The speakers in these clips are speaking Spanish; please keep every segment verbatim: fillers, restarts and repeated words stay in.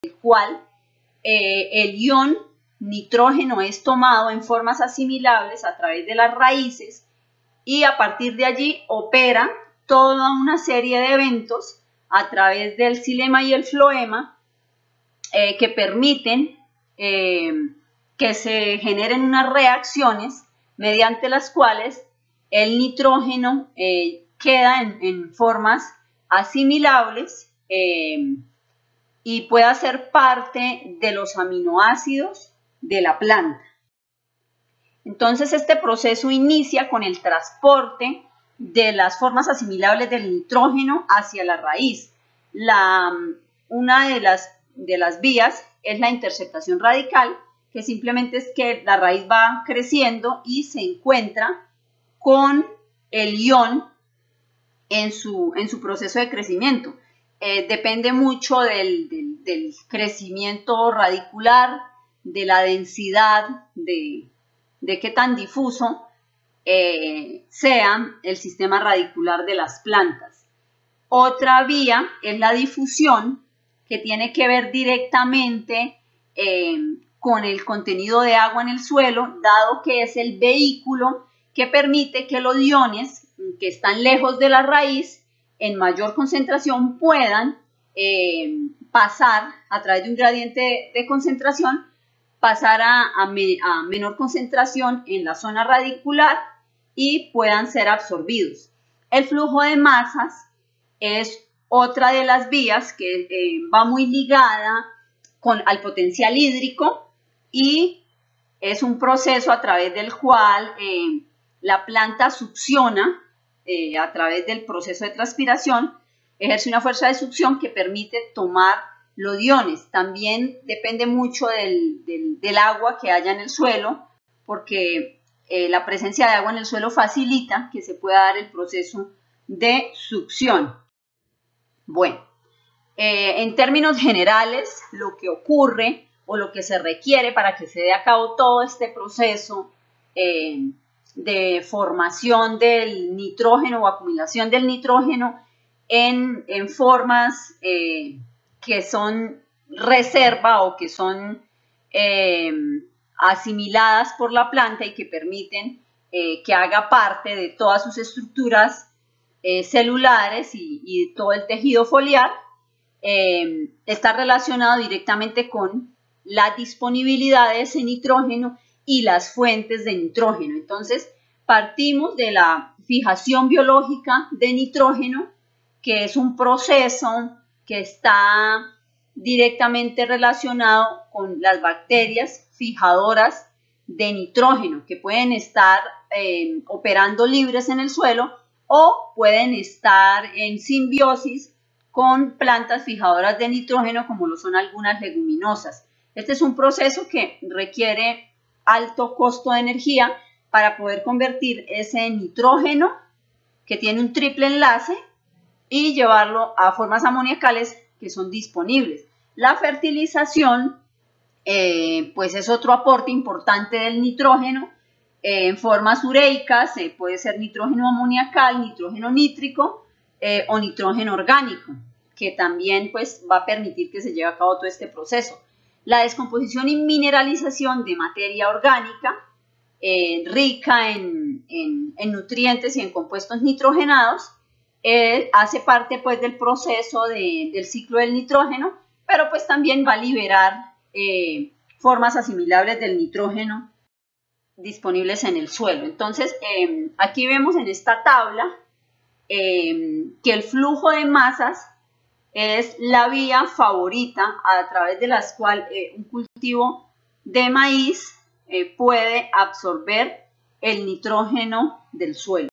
cual eh, el ion nitrógeno es tomado en formas asimilables a través de las raíces y a partir de allí opera toda una serie de eventos a través del xilema y el floema eh, que permiten eh, que se generen unas reacciones mediante las cuales el nitrógeno eh, queda en, en formas asimilables eh, y pueda ser parte de los aminoácidos de la planta. Entonces este proceso inicia con el transporte de las formas asimilables del nitrógeno hacia la raíz. La, una de las, de las vías es la interceptación radical, que simplemente es que la raíz va creciendo y se encuentra con el ion en su, en su proceso de crecimiento. Eh, depende mucho del, del, del crecimiento radicular, de la densidad, de, de qué tan difuso eh, sea el sistema radicular de las plantas. Otra vía es la difusión, que tiene que ver directamente eh, con el contenido de agua en el suelo, dado que es el vehículo que permite que los iones que están lejos de la raíz en mayor concentración puedan eh, pasar a través de un gradiente de, de concentración, pasar a, a, me, a menor concentración en la zona radicular y puedan ser absorbidos. El flujo de masas es otra de las vías que eh, va muy ligada con, al potencial hídrico y es un proceso a través del cual eh, la planta succiona eh, a través del proceso de transpiración, ejerce una fuerza de succión que permite tomar los iones. También depende mucho del, del, del agua que haya en el suelo, porque eh, la presencia de agua en el suelo facilita que se pueda dar el proceso de succión. Bueno, eh, en términos generales, lo que ocurre o lo que se requiere para que se dé a cabo todo este proceso eh, de formación del nitrógeno o acumulación del nitrógeno en, en formas eh, que son reserva o que son eh, asimiladas por la planta y que permiten eh, que haga parte de todas sus estructuras eh, celulares y, y todo el tejido foliar, eh, está relacionado directamente con la disponibilidad de ese nitrógeno y las fuentes de nitrógeno. Entonces, partimos de la fijación biológica de nitrógeno, que es un proceso que está directamente relacionado con las bacterias fijadoras de nitrógeno, que pueden estar eh, operando libres en el suelo o pueden estar en simbiosis con plantas fijadoras de nitrógeno, como lo son algunas leguminosas. Este es un proceso que requiere alto costo de energía para poder convertir ese nitrógeno, que tiene un triple enlace, y llevarlo a formas amoníacales que son disponibles. La fertilización eh, pues es otro aporte importante del nitrógeno eh, en formas ureicas, eh, puede ser nitrógeno amoniacal, nitrógeno nítrico eh, o nitrógeno orgánico, que también pues va a permitir que se lleve a cabo todo este proceso. La descomposición y mineralización de materia orgánica eh, rica en, en, en nutrientes y en compuestos nitrogenados eh, hace parte pues del proceso de, del ciclo del nitrógeno, pero pues también va a liberar eh, formas asimilables del nitrógeno disponibles en el suelo. Entonces eh, aquí vemos en esta tabla eh, que el flujo de masas es la vía favorita a través de la cual eh, un cultivo de maíz eh, puede absorber el nitrógeno del suelo.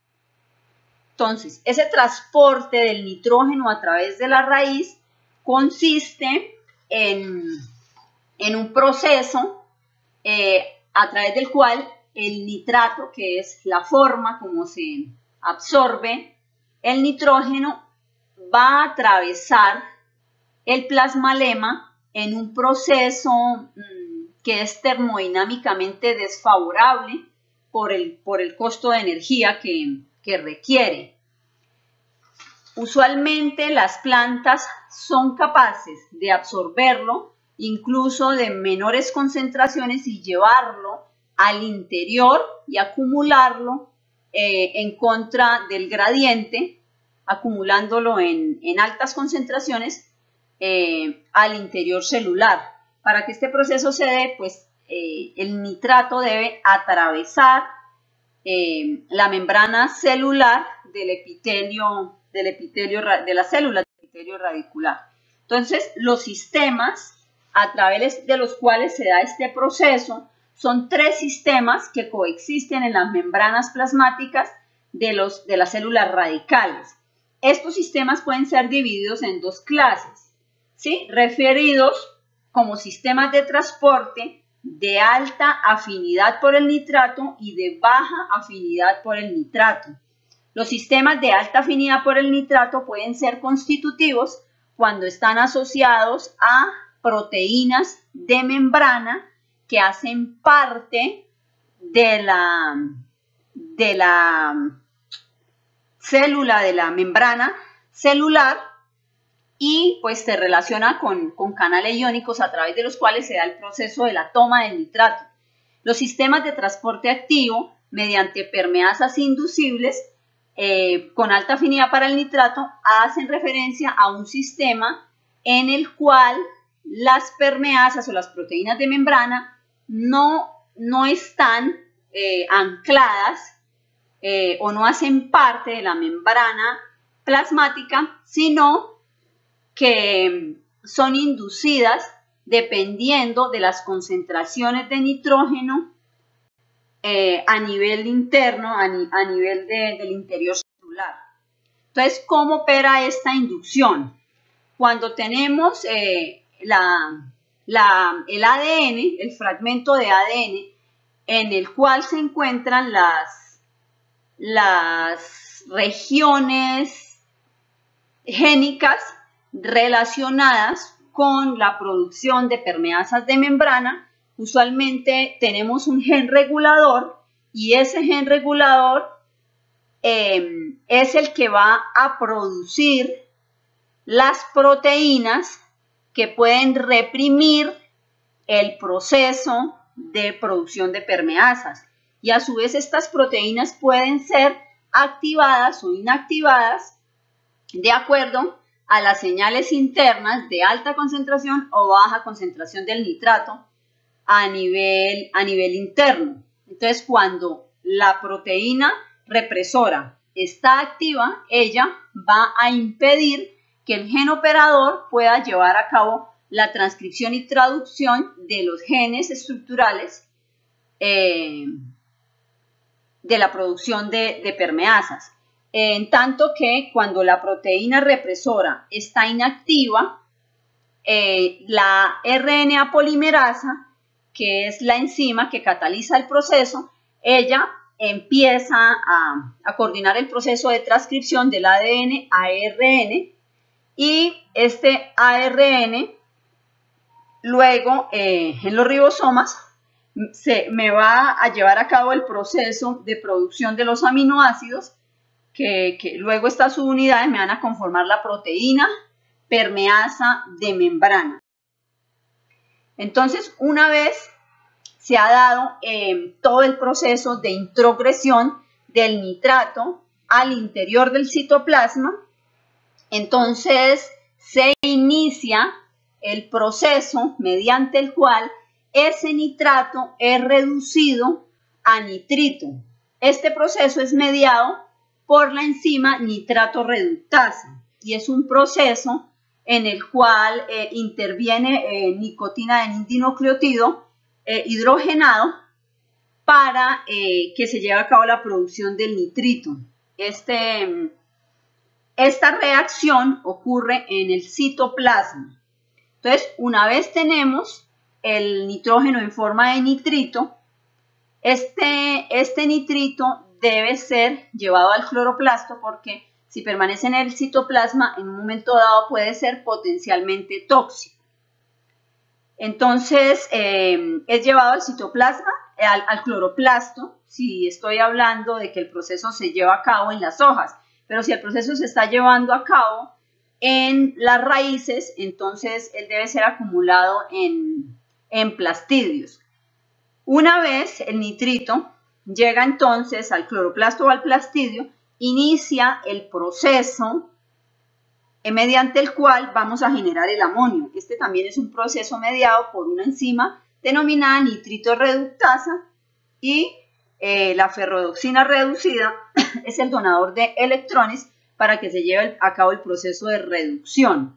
Entonces, ese transporte del nitrógeno a través de la raíz consiste en, en un proceso eh, a través del cual el nitrato, que es la forma como se absorbe el nitrógeno, va a atravesar el plasmalema en un proceso mmm, que es termodinámicamente desfavorable por el, por el costo de energía que, que requiere. usualmente las plantas son capaces de absorberlo, incluso de menores concentraciones, y llevarlo al interior y acumularlo eh, en contra del gradiente, acumulándolo en, en altas concentraciones eh, al interior celular. Para que este proceso se dé, pues eh, el nitrato debe atravesar eh, la membrana celular del epitelio, del epitelio de la célula, del epitelio radicular. Entonces, los sistemas a través de los cuales se da este proceso son tres sistemas que coexisten en las membranas plasmáticas de, los, de las células radicales. Estos sistemas pueden ser divididos en dos clases, ¿sí? Referidos como sistemas de transporte de alta afinidad por el nitrato y de baja afinidad por el nitrato. Los sistemas de alta afinidad por el nitrato pueden ser constitutivos cuando están asociados a proteínas de membrana que hacen parte de la, de la célula, de la membrana celular, y pues se relaciona con, con canales iónicos a través de los cuales se da el proceso de la toma del nitrato. Los sistemas de transporte activo mediante permeasas inducibles eh, con alta afinidad para el nitrato hacen referencia a un sistema en el cual las permeasas o las proteínas de membrana no, no están eh, ancladas eh, o no hacen parte de la membrana plasmática, sino que son inducidas dependiendo de las concentraciones de nitrógeno eh, a nivel interno, a, ni, a nivel de, del interior celular. Entonces, ¿cómo opera esta inducción? Cuando tenemos eh, la, la, el A D N, el fragmento de A D N, en el cual se encuentran las, las regiones génicas relacionadas con la producción de permeasas de membrana, usualmente tenemos un gen regulador, y ese gen regulador eh, es el que va a producir las proteínas que pueden reprimir el proceso de producción de permeasas, y a su vez estas proteínas pueden ser activadas o inactivadas de acuerdo a las señales internas de alta concentración o baja concentración del nitrato a nivel, a nivel interno. Entonces, cuando la proteína represora está activa, ella va a impedir que el gen operador pueda llevar a cabo la transcripción y traducción de los genes estructurales eh, de la producción de, de permeasas. En tanto que cuando la proteína represora está inactiva, eh, la R N A polimerasa, que es la enzima que cataliza el proceso, ella empieza a, a coordinar el proceso de transcripción del A D N a R N, y este A R N luego eh, en los ribosomas se me va a llevar a cabo el proceso de producción de los aminoácidos, que, que luego estas subunidades me van a conformar la proteína permeasa de membrana. Entonces, una vez se ha dado eh, todo el proceso de introgresión del nitrato al interior del citoplasma, entonces se inicia el proceso mediante el cual ese nitrato es reducido a nitrito. Este proceso es mediado por la enzima nitrato reductasa, y es un proceso en el cual eh, interviene eh, nicotina de dinucleotido eh, hidrogenado para eh, que se lleve a cabo la producción del nitrito. Este, esta reacción ocurre en el citoplasma. Entonces, una vez tenemos el nitrógeno en forma de nitrito, este, este nitrito debe ser llevado al cloroplasto, porque si permanece en el citoplasma, en un momento dado puede ser potencialmente tóxico. Entonces, eh, es llevado al citoplasma, al, al cloroplasto, si estoy hablando de que el proceso se lleva a cabo en las hojas. pero si el proceso se está llevando a cabo en las raíces, entonces él debe ser acumulado en, en plastidios. Una vez el nitrito llega entonces al cloroplasto o al plastidio, inicia el proceso mediante el cual vamos a generar el amonio. Este también es un proceso mediado por una enzima denominada nitrito reductasa y eh, la ferrodoxina reducida es el donador de electrones para que se lleve a cabo el proceso de reducción.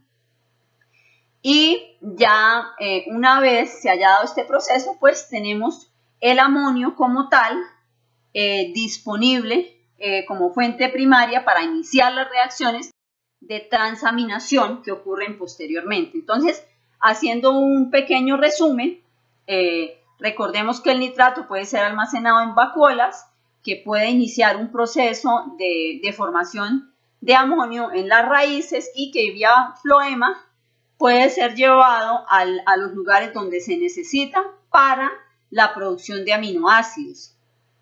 Y ya eh, una vez se haya dado este proceso, pues tenemos el amonio como tal eh, disponible eh, como fuente primaria para iniciar las reacciones de transaminación que ocurren posteriormente. Entonces, haciendo un pequeño resumen, eh, recordemos que el nitrato puede ser almacenado en vacuolas, que puede iniciar un proceso de, de formación de amonio en las raíces y que vía floema puede ser llevado al, a los lugares donde se necesita para la producción de aminoácidos.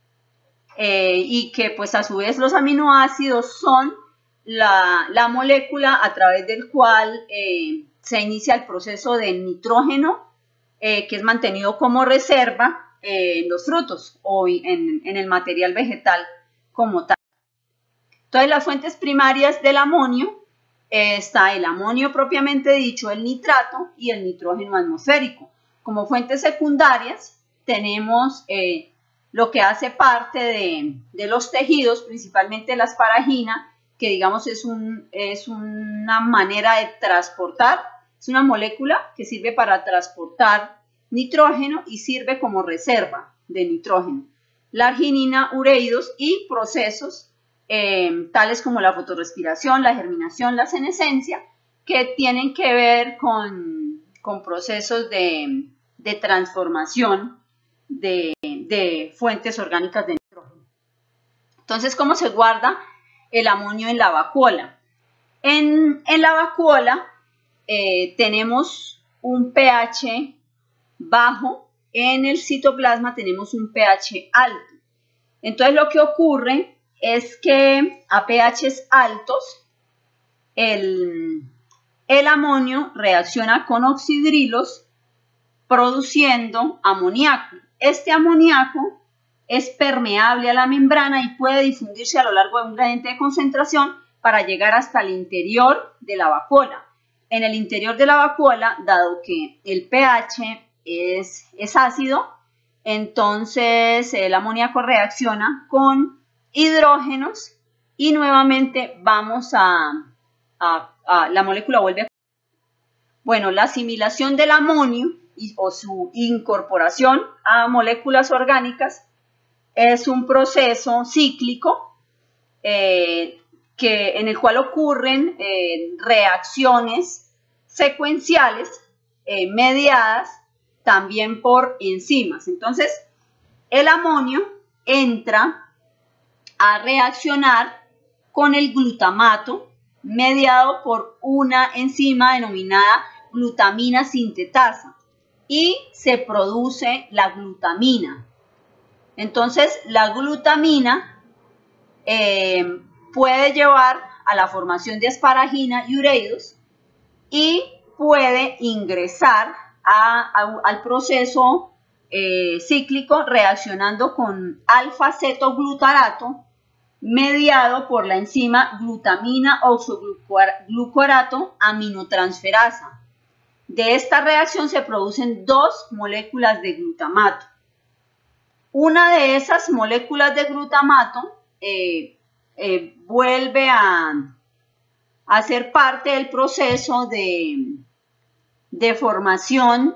Eh, y que pues a su vez los aminoácidos son la, la molécula a través del cual eh, se inicia el proceso del nitrógeno eh, que es mantenido como reserva eh, en los frutos o en, en el material vegetal como tal. Entonces las fuentes primarias del amonio eh, está el amonio propiamente dicho, el nitrato y el nitrógeno atmosférico. Como fuentes secundarias tenemos eh, lo que hace parte de, de los tejidos, principalmente la asparagina, que digamos es, un, es una manera de transportar, es una molécula que sirve para transportar nitrógeno y sirve como reserva de nitrógeno. La arginina, ureidos y procesos eh, tales como la fotorrespiración, la germinación, la senescencia, que tienen que ver con, con procesos de, de transformación de, de fuentes orgánicas de nitrógeno. Entonces, ¿cómo se guarda el amonio en la vacuola? En, en la vacuola eh, tenemos un pH bajo, en el citoplasma tenemos un pH alto. Entonces lo que ocurre es que a pHs altos el, el amonio reacciona con oxidrilos produciendo amoníaco. Este amoníaco es permeable a la membrana y puede difundirse a lo largo de un gradiente de concentración para llegar hasta el interior de la vacuola. En el interior de la vacuola, dado que el pH es, es ácido, entonces el amoníaco reacciona con hidrógenos y nuevamente vamos a, a, a la molécula vuelve a... Bueno, la asimilación del amonio y, o su incorporación a moléculas orgánicas es un proceso cíclico eh, que, en el cual ocurren eh, reacciones secuenciales eh, mediadas también por enzimas. Entonces, el amonio entra a reaccionar con el glutamato mediado por una enzima denominada glutamina sintetasa y se produce la glutamina. Entonces, la glutamina eh, puede llevar a la formación de asparagina y ureidos y puede ingresar a, a, al proceso eh, cíclico reaccionando con alfa-cetoglutarato mediado por la enzima glutamina oxoglucorato aminotransferasa. De esta reacción se producen dos moléculas de glutamato. Una de esas moléculas de glutamato eh, eh, vuelve a, a ser parte del proceso de, de formación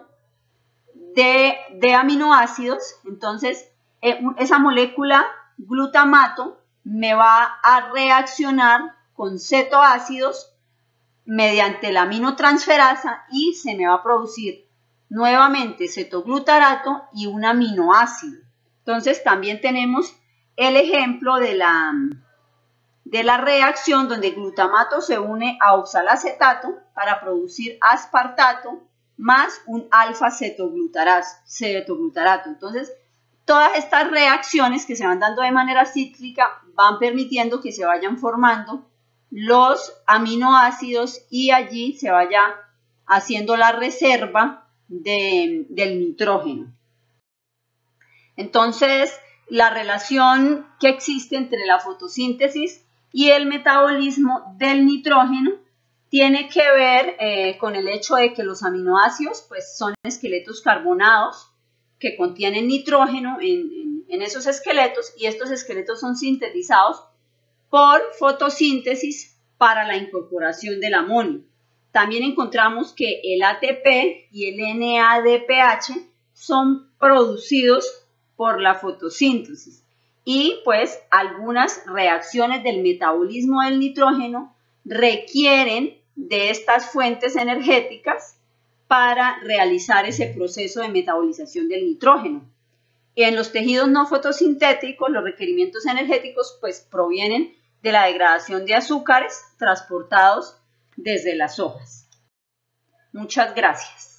de, de aminoácidos. Entonces, eh, esa molécula glutamato me va a reaccionar con cetoácidos mediante la aminotransferasa y se me va a producir nuevamente cetoglutarato y un aminoácido. Entonces también tenemos el ejemplo de la, de la reacción donde glutamato se une a oxalacetato para producir aspartato más un alfa-cetoglutarato. Entonces Todas estas reacciones que se van dando de manera cíclica van permitiendo que se vayan formando los aminoácidos y allí se vaya haciendo la reserva de, del nitrógeno. Entonces, la relación que existe entre la fotosíntesis y el metabolismo del nitrógeno tiene que ver eh, con el hecho de que los aminoácidos pues, son esqueletos carbonados que contienen nitrógeno en, en, en esos esqueletos, y estos esqueletos son sintetizados por fotosíntesis para la incorporación del amonio. También encontramos que el A T P y el N A D P H son producidos por la fotosíntesis, y pues algunas reacciones del metabolismo del nitrógeno requieren de estas fuentes energéticas para realizar ese proceso de metabolización del nitrógeno. Y en los tejidos no fotosintéticos, los requerimientos energéticos pues provienen de la degradación de azúcares transportados desde las hojas. Muchas gracias.